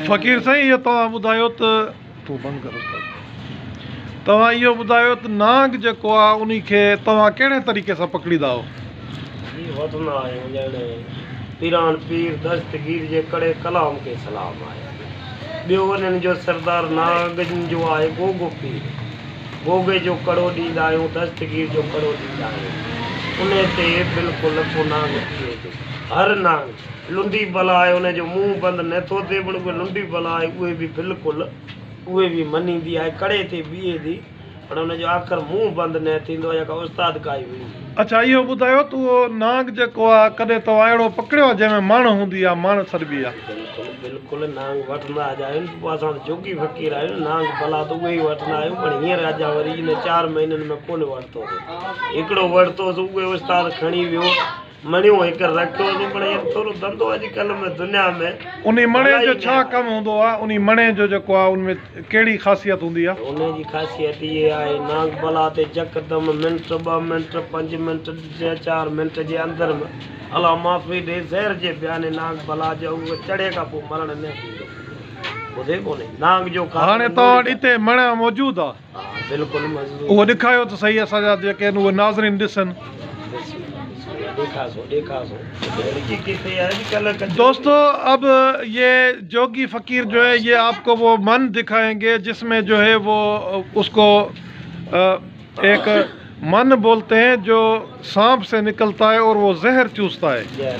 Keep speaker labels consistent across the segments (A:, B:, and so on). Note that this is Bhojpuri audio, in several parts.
A: फ़कीर साईं इहो तव्हां ॿुधायो त तूं बंदि करो तव्हां इहो ॿुधायो त नांग जेको आहे उन खे तव्हां कहिड़े तरीक़े सां पकड़ींदा आहियो?
B: वठंदा आहियूं ॼण पीरान पीर दस्तगीर जे करे कलाम खे सलाम आहे। ॿियो उन्हनि जो सरदार नागनि जो आहे गोगो पीर, गोगे जो कड़ो ॾींदा आहियूं, दस्तगीर जो कड़ो ॾींदा आहियूं। उन ते बिल्कुलु को नांग थिए थो। हर नांग लुंडी बला आहे, उनजो मुंहुं बंदि नथो थिए, पण उहे लुंडी बला आहे उहे बि बिल्कुलु उहे बि मञींदी आहे, कड़े ते बीहे थी, पर उनजो आख़िर मुंहुं बंदि न थींदो आहे, का उस्ताद काई हुई।
A: अच्छा, इहो ॿुधायो त उहो नांग जेको आहे कॾहिं तव्हां अहिड़ो पकड़ियो आहे जंहिंमें माण्हू हूंदी आहे, माण्हू सॾिबी आहे?
B: बिल्कुलु बिल्कुलु नांग वठंदा आहियूं, पोइ असां जोगी फ़क़ीर आहियूं, नांग भला त उहे ई वठंदा आहियूं, पर हींअर अॼु वरी इन 4 महीननि में कोन वरितो। हिकिड़ो वरितोसीं, उहे उस्ताद खणी वियो, मणियो हिकु रखियो, पर थोरो धंधो अॼुकल्ह में दुनिया में। उन
A: मणे जो छा कमु हूंदो आहे? उन मणे जो जेको आहे उनमें कहिड़ी ख़ासियत हूंदी आहे?
B: उनजी ख़ासियत इहे आहे, नांग बला ते यकदमि मिंट 2 मिंट 5 मिंट 4 मिंट जे अंदर में अला माफ़ी ॾे ज़हर जे बयाने नांग बला जो उहो चढ़े खां पोइ मरण न थींदो। ॿुधे कोन्हे नांग जो।
A: हाणे तव्हां वटि हिते मणा मौजूदु आहे?
B: हा बिल्कुलु मौजूदु।
A: उहो ॾेखारियो त सही, असांजा जेके आहिनि उहे नाज़रीन ॾिसनि। दोस्तों, अब ये जोगी फ़कीर जो है ये आपको वो मन दिखाएंगे जिसमें जो है वो उसको एक मन बोलते हैं जो सांप से निकलता है और वो जहर चूसता है।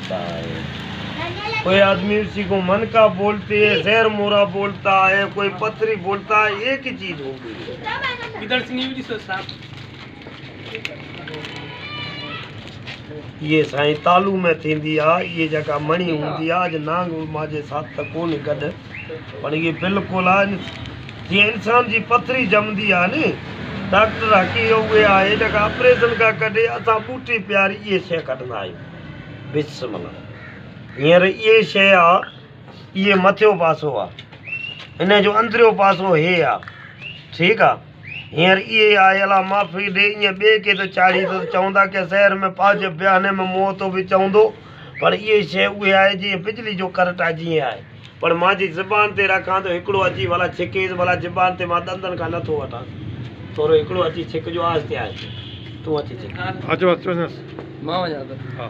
B: कोई आदमी उसी को मन का बोलते है, जहर मोरा बोलता है, कोई पथरी बोलता है, एक ही चीज होगी। ये साईं तालू में थींदी आहे, ये जगह मणी हूंदी आहे। अॼु नांग मुंहिंजे साथ त कोन गॾु, पर ये बिल्कुलु आहे जीअं इंसान जी पथरी जमंदी आहे नी, डॉक्टर हकी उहे आहे जेका ऑपरेशन खां कढे, असां बूटी प्यारी इहे शइ कढंदा आहियूं। बिस्मिल्लाह। हींअर इहे शइ आहे, इहे मथियो पासो आहे, हिन जो अंदरियो पासो हे आहे, ठीकु आहे। हींअर इहे आहे अला माफ़ी ॾे, ईअं ॿिए खे त चाढ़ी त चवंदा की शहर में पंहिंजे बयाने में मुंहुं तो बि चवंदो, पर इहे शइ उहे आहे जीअं बिजली जो करंट आहे, जीअं आहे। पर मुंहिंजी ज़बान ते रखां त हिकिड़ो अची भला छिके, भला ज़बान ते मां दंदनि खां नथो वठां, थोरो हिकिड़ो अची छिकजो, आहिस्ते आहिस्ते तूं अची छिक।
A: अचो अचो
B: मां वञा त।
A: हा।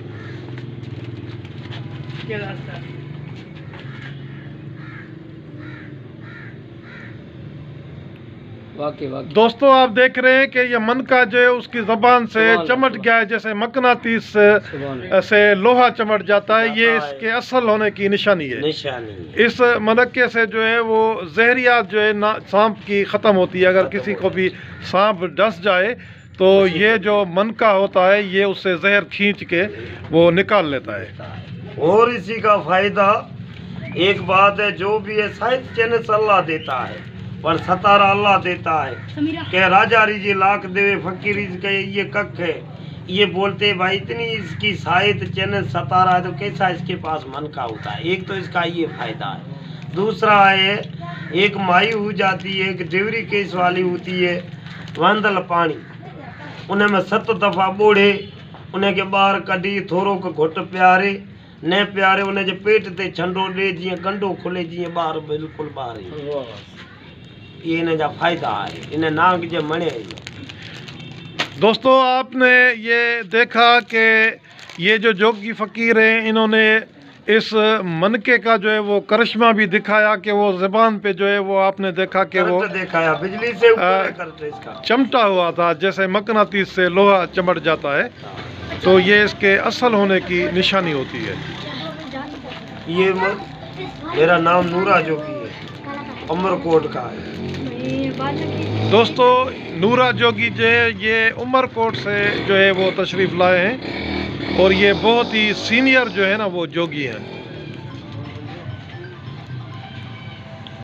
A: दोस्तों, आप देख रहे हैं कि ये मन का जो है उसकी ज़बान से चमट गया है, जैसे मकनातीस से लोहा चमट जाता है। ये इसके असल होने की निशानी है। इस मनक्के से जो है वो जहरियात जो है ना सांप की ख़त्म होती है। अगर किसी को भी सांप डस जाए तो ये जो मनका होता है ये उससे जहर खींच के वो निकाल लेता है।
B: और इसी का फ़ायदा एक बात है, जो भी है शायद चैनस अल्लाह देता है, पर सतारा अल्लाह देता है। के राजा रीजे लाख देवे फकीरी के ये कख है, ये बोलते भाई इतनी इसकी साहित चैनल सतारा है तो कैसा इसके पास मन का होता है। एक तो इसका ये फायदा है, दूसरा है एक माई हो जाती है, एक डिवरी केस वाली होती है, वंदल पानी उन्हें में 7 दफ़ा बोड़े, उन्हें के बाहर कढी, थोरो को घुट प्यारे न प्यारे, उन्हें जे पेट ते छंडो दे, जीअं गंडो खुले, जीअं ॿार बिल्कुलु ॿार ये इन जा फायदा है, इन नांग जे मणे।
A: दोस्तों, आपने ये देखा कि ये जो जोगी फ़कीर हैं इन्होंने इस मनके का जो है वो करिश्मा भी दिखाया कि वो ज़बान पे जो है वो आपने देखा कि वो
B: दिखाया बिजली से करते इसका
A: चमटा हुआ था, जैसे मकनातीस से लोहा चमट जाता है। तो ये इसके असल होने की निशानी होती है।
B: ये मेरा नाम नूरा जोगी है, उमरकोट का है।
A: दोस्तों, नूरा जोगी जो है ये उमरकोट से जो है वो तशरीफ़ लाए हैं और ये बहुत ही सीनियर जो है ना वो जोगी हैं।